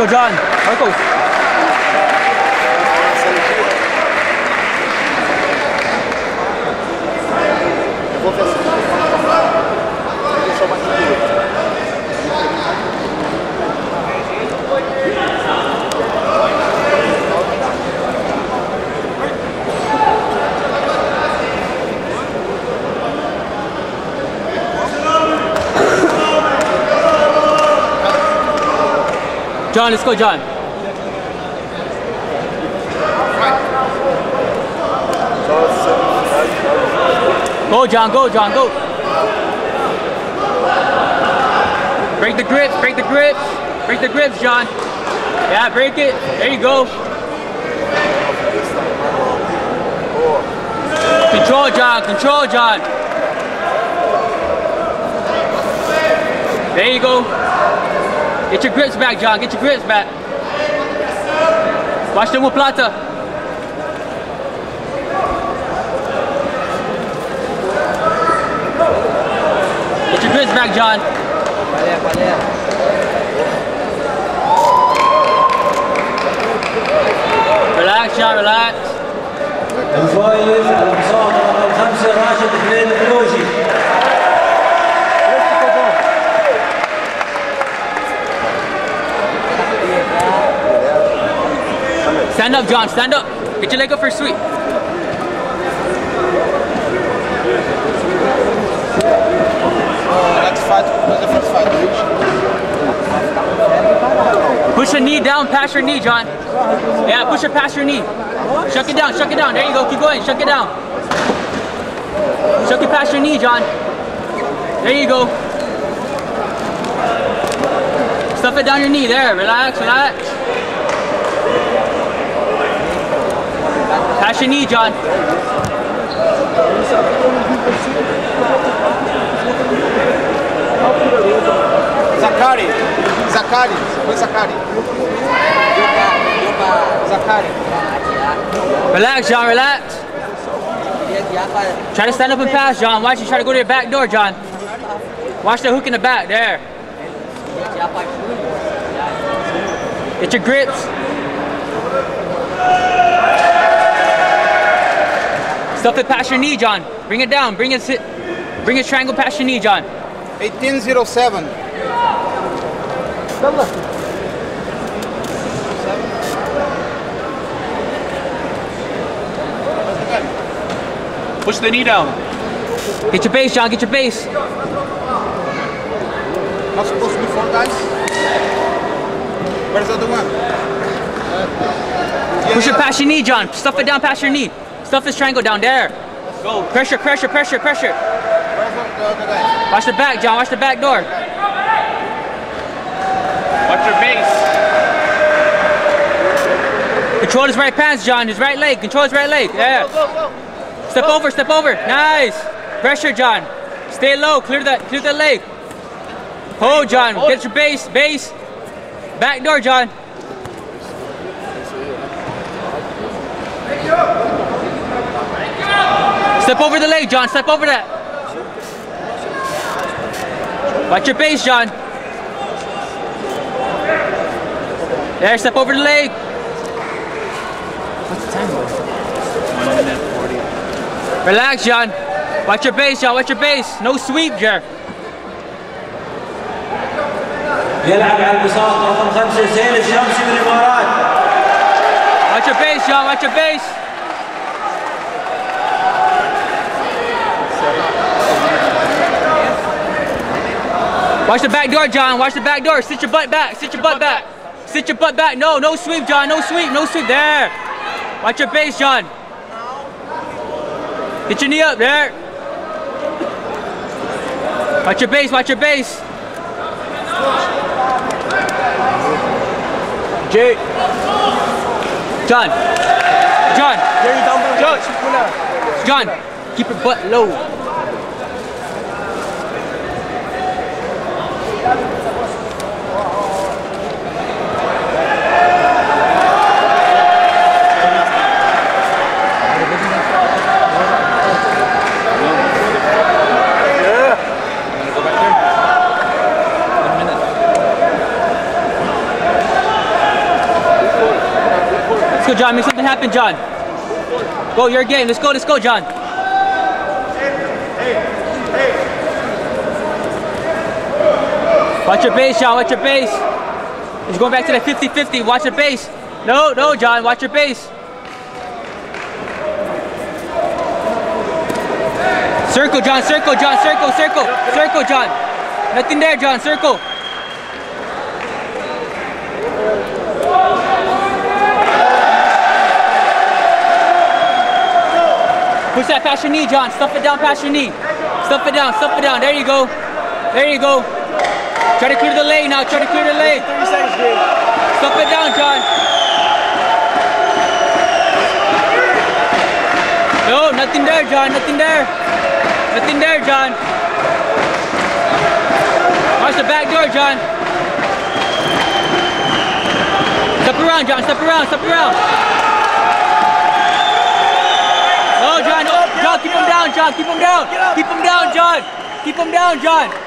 Go, John. Marcos. John, let's go, John. Go, John, go, John, go. Break the grips, break the grips. Break the grips, John. Yeah, break it. There you go. Control, John, control, John. There you go. Get your grips back, John. Get your grips back. Watch the omoplata. Get your grips back, John. Relax, John. Relax. الفايز المساعدة رقم 5 راشد حميد البلوجي. Stand up, John. Stand up. Get your leg up for a sweep. Let's fight. What's the first fight? Push your knee down past your knee, John. Yeah, push it past your knee. Shuck it down, shuck it down. There you go. Keep going. Shuck it down. Shuck it past your knee, John. There you go. Stuff it down your knee. There. Relax, relax. Past your knee, John. Zakari. Zakari. Where's Zakari? Zakari. Relax, John. Relax. Try to stand up and pass, John. Watch you try to go to your back door, John. Watch the hook in the back. There. Get your grips. Stuff it past your knee, John. Bring it down. Bring it triangle past your knee, John. 1807. Push the knee down. Get your base, John. Get your base. Not supposed to be 4 guys. Where's the other one? Push it past your knee, John. Stuff it down past your knee. Stuff this triangle down there. Go. Pressure, pressure, pressure, pressure. Where's the other guy? Watch the back, John. Watch the back door. Watch your base. Control his right pants, John. His right leg. Control his right leg. Yeah. Step over, step over. Nice. Pressure, John. Stay low. Clear the leg. Hold, John. Get your base. Base. Back door, John. Step over the leg, John. Step over that. Watch your base, John. There, step over the leg. What's the time, boy? 1 minute 40. Relax, John. Watch your base, John. Watch your base. No sweep, Jer. يلعب على البساط رقم 5 زين الشمسي من الامارات. Watch your base, John. Watch your base. Watch the back door, John. Watch the back door. Sit your butt back. Sit your butt back. Sit your butt back. No, no sweep, John. No sweep. No sweep. There. Watch your base, John. Get your knee up. There. Watch your base. Watch your base. Jay. John. John. John. Keep your butt low. Let's go, John. Make something happen, John. Go, your game. Let's go, John. Watch your base, John. Watch your base. He's going back to the 50-50. Watch your base. No, John. Watch your base. Circle, John. Circle, John. Circle, John. Nothing there, John. Circle. Push that past your knee, John. Stuff it down past your knee. Stuff it down. There you go. Try to clear the leg now. Stuff it down, John. No, nothing there, John. Nothing there, John. Watch the back door, John. Step around, John. Step around. No, John. John, keep him down, John. Keep him down, John.